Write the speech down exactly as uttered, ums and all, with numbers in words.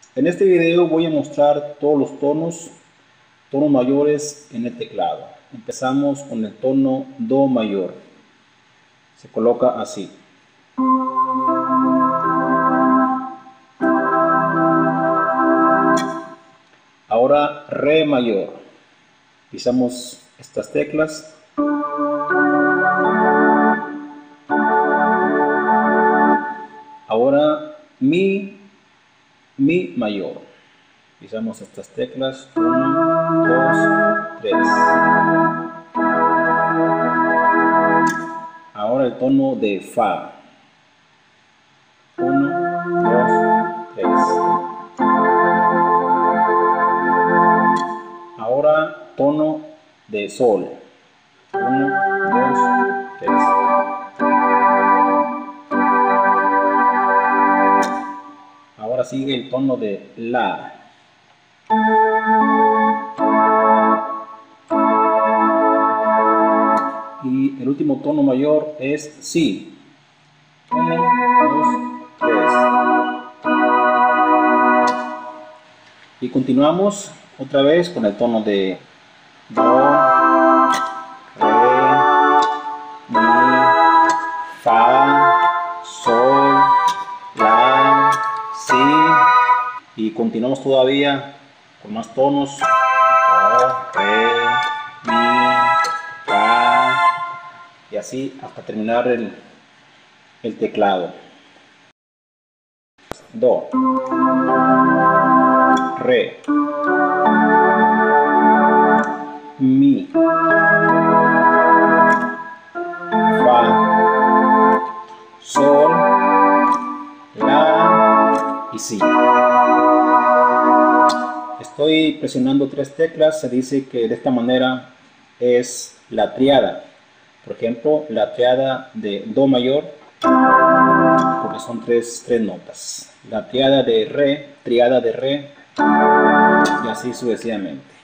En este video voy a mostrar todos los tonos, tonos mayores en el teclado. Empezamos con el tono Do mayor. Se coloca así. Ahora Re mayor. Pisamos estas teclas. Ahora Mi, Mi mayor. Pisamos estas teclas. uno, dos, tres. Ahora el tono de Fa. uno, dos, tres. Ahora tono de Sol. uno, dos, tres. Ahora sigue el tono de La. Y el último tono mayor es Si. uno, dos, tres. Y continuamos otra vez con el tono de Do, Re, Mi, Fa, Sol, La, Si. Y continuamos todavía con más tonos. Do, Re, Mi, Fa. Y así hasta terminar el, el teclado. Do, Re, Mi, Fa, Sol, La y Si. Estoy presionando tres teclas. Se dice que de esta manera es la triada. Por ejemplo, la triada de Do mayor, porque son tres, tres notas. La triada de Re, triada de Re, y así sucesivamente.